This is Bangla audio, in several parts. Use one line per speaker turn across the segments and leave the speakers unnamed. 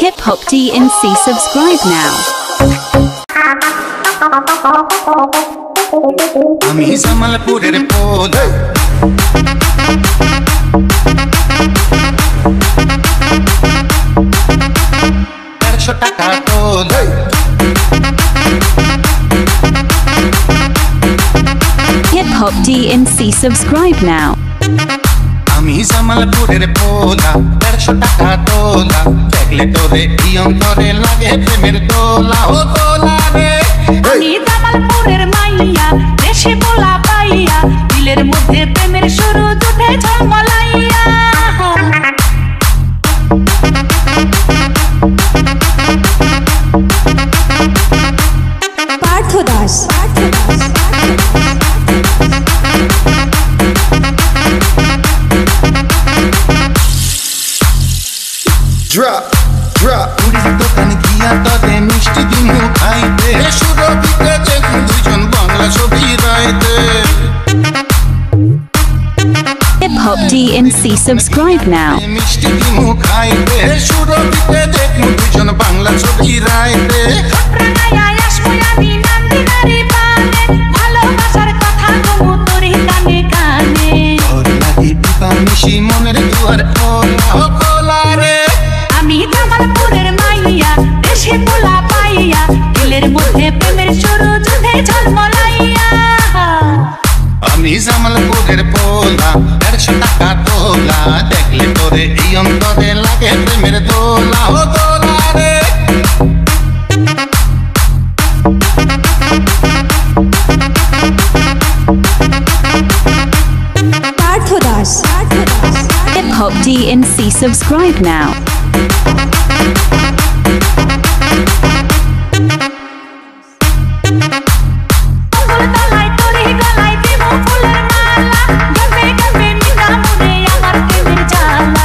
Hop Dnc, subscribe now.
আমি জামালপুরের পোলা ৳150 তোলা
Hop Dnc, subscribe now.
আমি জামালপুরের পোলা ৳150 তোলা দেখলে তোরে এই অন্তরে লাগে প্রেমের দোলা ও দোলা রে।
আমি জামালপুরের মাইয়া দেশে পোলা পাইয়া দিলের মধ্যে প্রেমের শুরু উঠে ঝলমলাইয়া।
Partha Das
Drop, drop. পুরীর দোকানে গিয়া তবে মিষ্টি দিমু খাইতে সুরভিতে দেখুন দুইজন বাংলা ছবি রাইতে।
Hop Dnc, subscribe now.
মিষ্টি দিমু খাইতে সুরভিতে দেখুন দুইজন বাংলা ছবি রাইতে।
রাঙায়া আসবো আমি নন্দিনারি পানে ভালোবাসার কথা কমু তোরে কানে কানে।
তোর লাগি দিবা মিশি মনের দুয়ার খোলা ও খোলা রে।
আমি জামালপুরের মাইয়া দেশে পোলা পাইয়া দিলের মধ্যে প্রেমের শুরু উঠে ঝলমলাইয়া।
আমি জামালপুরের পোলা ৳150 তোলা দেখলে তোরে এই অন্তরে লাগে প্রেমের দোলা ও দোলা রে।
Partha Das
Hop Dnc, subscribe now.
তলায় তোরে গলায় দিব ফুলের মালা গবে গবে মিনা মনে আমার প্রেমের জ্বালা।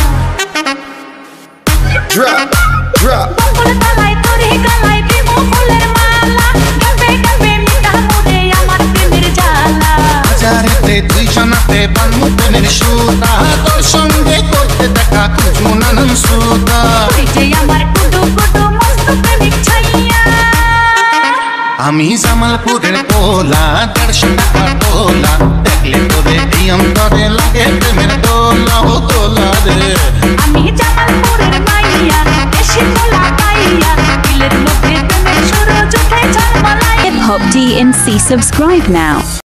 Drop, drop.
তলায় তোরে গলায় দিব ফুলের মালা গবে গবে মিনা মনে আমার প্রেমের জ্বালা।
হাজারেতে দুইজনাতে বানমু প্রেমের সুতা তোর সঙ্গে করতে দেখা খুঁজবো নানান সুতা।
ওই যে আমার কুটু কুটু মস্ত প্রেমিক ছাইয়া।
আমি জামালপুরের পোলা ৳150 তোলা দেখলে তোরে এই অন্তরে লাগে প্রেমের দোলা ও দোলা রে।
আমি জামালপুরের মাইয়া দেশে পোলা পাইয়া দিলের মধ্যে প্রেমের শুরু উঠে ঝলমলাইয়া।
Hop Dnc, subscribe now.